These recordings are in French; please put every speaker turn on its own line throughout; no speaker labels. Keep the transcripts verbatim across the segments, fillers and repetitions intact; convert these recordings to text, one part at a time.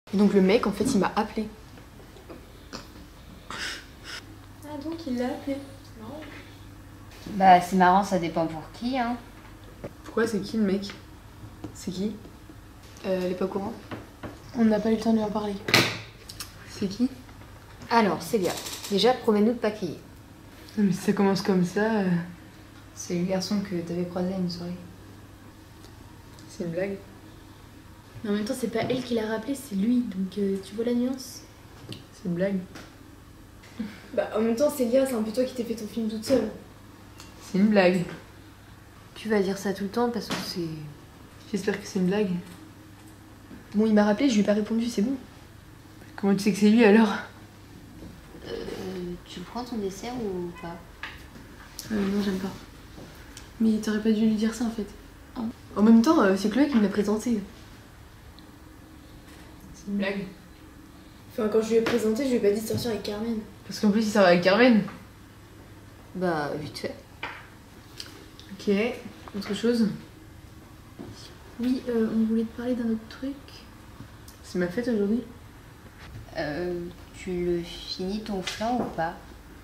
Et donc le mec, en fait, il m'a appelé.
Ah donc il l'a appelé. Non.
Bah c'est marrant, ça dépend pour qui, hein.
Pourquoi c'est qui le mec? C'est qui?
Euh, elle est pas au courant.
On n'a pas eu le temps de lui en parler.
C'est qui?
Alors, Célia, déjà promets-nous de pas crier.
Non mais si ça commence comme ça... euh,
C'est le garçon que t'avais croisé à une soirée.
C'est une blague?
Mais en même temps, c'est pas elle qui l'a rappelé, c'est lui. Donc euh, tu vois la nuance?
C'est une blague?
Bah en même temps, Célia, c'est un peu toi qui t'es fait ton film toute seule.
C'est une blague.
Tu vas dire ça tout le temps parce que c'est...
J'espère que c'est une blague.
Bon, il m'a rappelé, je lui ai pas répondu, c'est bon.
Comment tu sais que c'est lui alors?
Euh, tu prends ton dessert ou pas?
Euh, non, j'aime pas. Mais t'aurais pas dû lui dire ça en fait.
En même temps, euh, c'est Chloé qui me l'a présenté.
C'est une blague.
Enfin, quand je lui ai présenté, je lui ai pas dit de sortir avec Carmen.
Parce qu'en plus il sort avec Carmen.
Bah, vite fait.
Ok. Autre chose?
Oui, euh, on voulait te parler d'un autre truc.
C'est ma fête aujourd'hui?
Euh, tu le finis ton flan ou pas?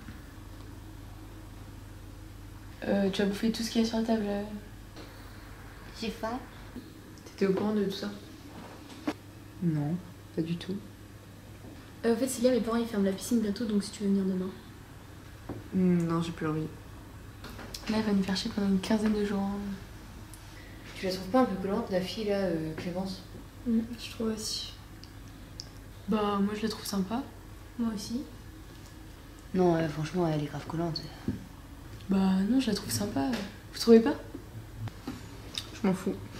Euh, tu as bouffé tout ce qu'il y a sur la table. euh.
J'ai faim.
T'étais au courant de tout ça? Non, pas du tout.
Euh, en fait, Célia, mes parents ils ferment la piscine bientôt, donc si tu veux venir demain.
Hmm, non, j'ai plus envie.
Là, elle va nous faire chier pendant une quinzaine de jours. hein.
Tu la trouves pas un peu collante, la fille là, euh, Clémence?
Mm, je trouve aussi. Bah, moi je la trouve sympa. Moi aussi.
Non, euh, franchement, elle est grave collante.
Bah, non, je la trouve sympa. Vous trouvez pas?
Je m'en fous.